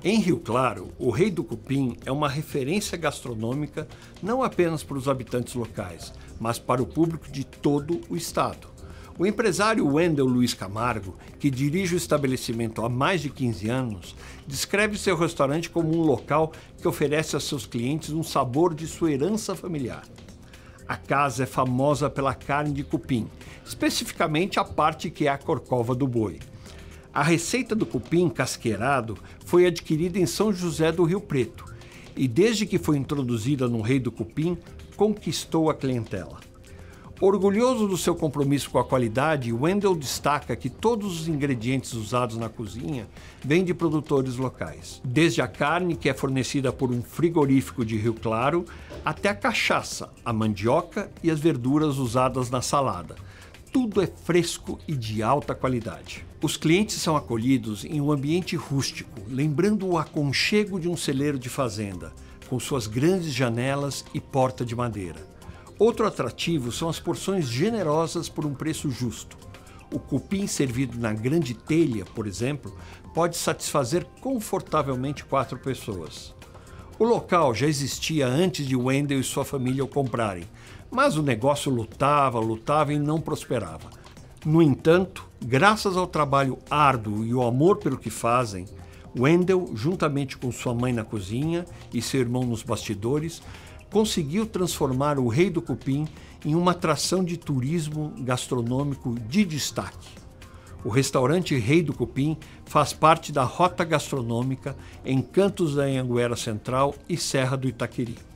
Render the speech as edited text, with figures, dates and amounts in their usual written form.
Em Rio Claro, o Rei do Cupim é uma referência gastronômica não apenas para os habitantes locais, mas para o público de todo o estado. O empresário Wendel Luiz Camargo, que dirige o estabelecimento há mais de 15 anos, descreve seu restaurante como um local que oferece a seus clientes um sabor de sua herança familiar. A casa é famosa pela carne de cupim, especificamente a parte que é a corcova do boi. A receita do cupim casqueirado foi adquirida em São José do Rio Preto e, desde que foi introduzida no Rei do Cupim, conquistou a clientela. Orgulhoso do seu compromisso com a qualidade, Wendel destaca que todos os ingredientes usados na cozinha vêm de produtores locais. Desde a carne, que é fornecida por um frigorífico de Rio Claro, até a cachaça, a mandioca e as verduras usadas na salada. Tudo é fresco e de alta qualidade. Os clientes são acolhidos em um ambiente rústico, lembrando o aconchego de um celeiro de fazenda, com suas grandes janelas e porta de madeira. Outro atrativo são as porções generosas por um preço justo. O cupim servido na grande telha, por exemplo, pode satisfazer confortavelmente 4 pessoas. O local já existia antes de Wendel e sua família o comprarem, mas o negócio lutava e não prosperava. No entanto, graças ao trabalho árduo e ao amor pelo que fazem, Wendel, juntamente com sua mãe na cozinha e seu irmão nos bastidores, conseguiu transformar o Rei do Cupim em uma atração de turismo gastronômico de destaque. O restaurante Rei do Cupim faz parte da rota gastronômica em Cantos da Anhanguera Central e Serra do Itaqueri.